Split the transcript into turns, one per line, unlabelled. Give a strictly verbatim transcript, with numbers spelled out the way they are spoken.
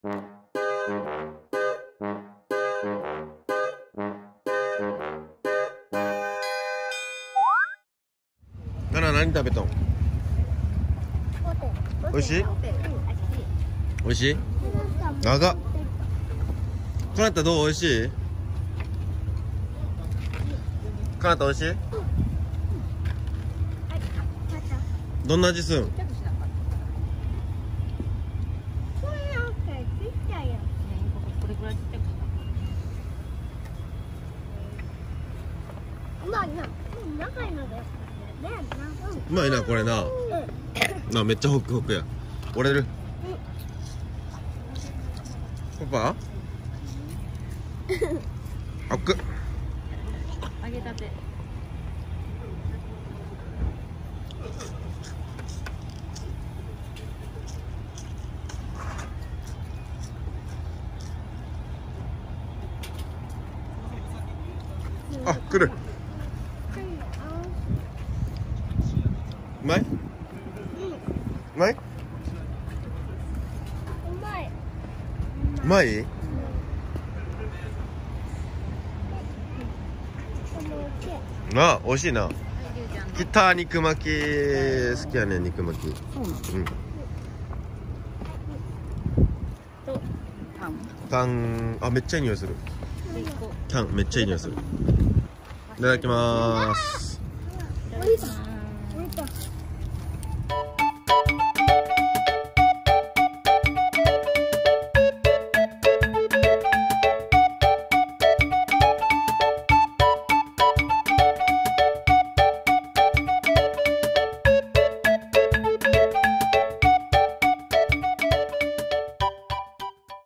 なな、何食べとん？おいしい？おいしい？長っ。かなたどう？おいしい？かなたおいしい？どんな味すん？うまいなこれな。な、めっちゃホクホクや。折れる。パパあっく
揚げたて。
あ、来る。うまい？うまい？うまい？あ、美味しいな。北肉巻き好きやねん、肉巻き。
そうなの？
うん。
とパン。
タン、あ、めっちゃいい匂いする。
でこ
タン、めっちゃいい匂いする。いただきます。
いただきます。